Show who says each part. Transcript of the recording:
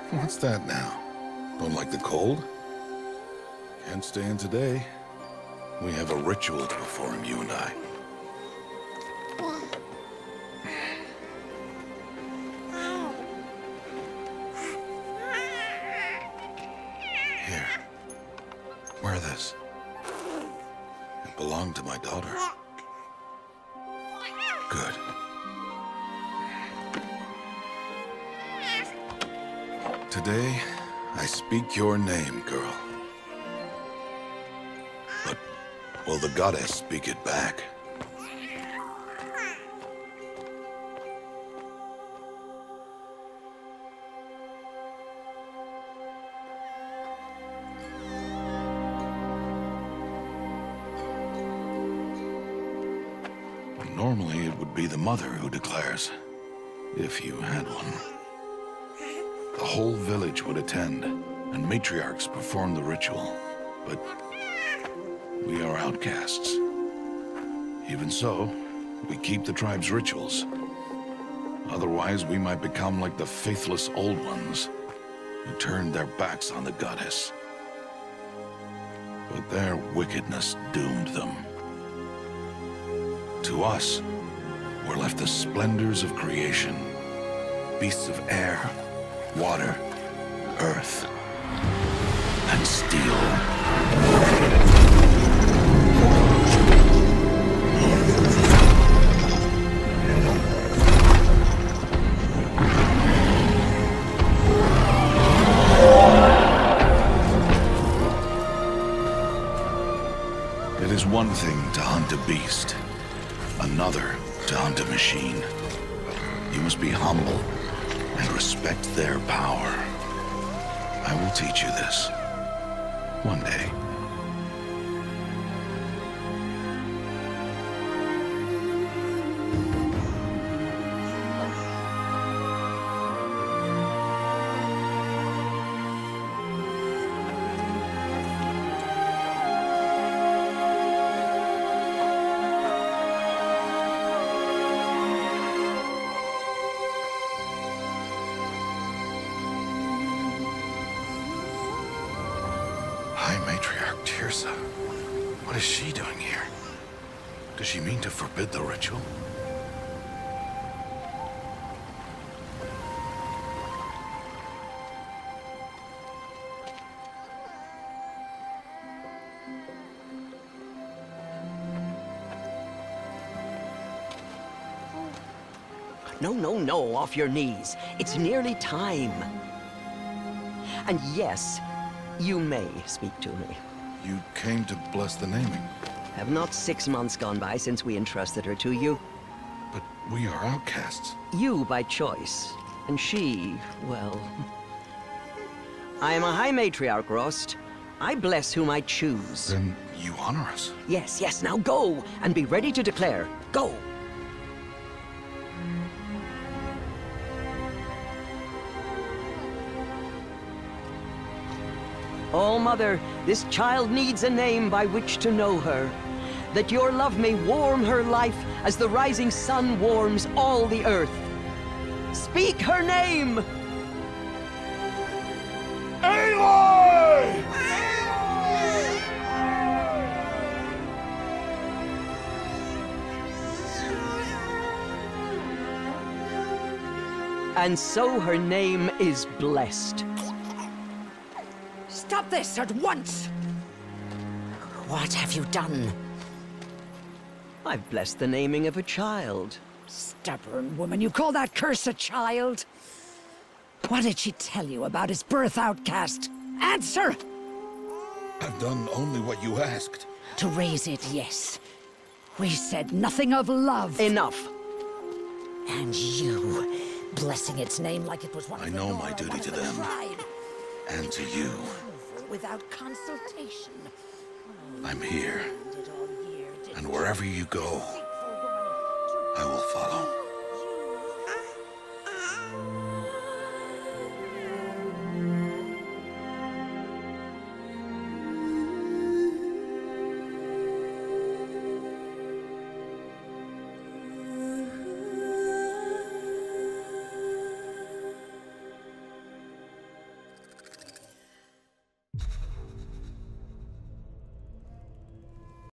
Speaker 1: What's that now? Don't like the cold? Can't stay in today. We have a ritual to perform, you and I. Here. Wear this. It belonged to my daughter. Good. Today, I speak your name, girl. But will the goddess speak it back? Normally, it would be the mother who declares, if you had one. The whole village would attend, and matriarchs perform the ritual. But we are outcasts. Even so, we keep the tribe's rituals. Otherwise, we might become like the faithless Old Ones, who turned their backs on the goddess. But their wickedness doomed them. To us, were left the splendors of creation, beasts of air, water, earth, and steel. It is one thing to hunt a beast, another to hunt a machine. You must be humble and respect their power. I will teach you this. One day. High Matriarch Teersa. What is she doing here? Does she mean to forbid the ritual?
Speaker 2: No, off your knees. It's nearly time. And yes, you may speak to me.
Speaker 1: You came to bless the naming.
Speaker 2: Have not 6 months gone by since we entrusted her to you?
Speaker 1: But we are outcasts.
Speaker 2: You by choice, and she, well... I am a High Matriarch, Rost. I bless whom I choose.
Speaker 1: Then you honor us.
Speaker 2: Yes, now go, and be ready to declare. Go! Oh, Mother, this child needs a name by which to know her. That your love may warm her life as the rising sun warms all the earth. Speak her name!
Speaker 1: Aloy!
Speaker 2: And so her name is blessed.
Speaker 3: Stop this at once! What have you done?
Speaker 2: I've blessed the naming of a child.
Speaker 3: Stubborn woman, you call that curse a child? What did she tell you about his birth, outcast? Answer!
Speaker 1: I've done only what you asked.
Speaker 3: To raise it, yes. We said nothing of love.
Speaker 2: Enough.
Speaker 3: And you, blessing its name like it was one
Speaker 1: I
Speaker 3: of the
Speaker 1: know
Speaker 3: Nora,
Speaker 1: my duty
Speaker 3: one of
Speaker 1: to
Speaker 3: the
Speaker 1: them.
Speaker 3: tribe.
Speaker 1: And to you.
Speaker 3: Without consultation.
Speaker 1: I'm here. And wherever you go, I will follow.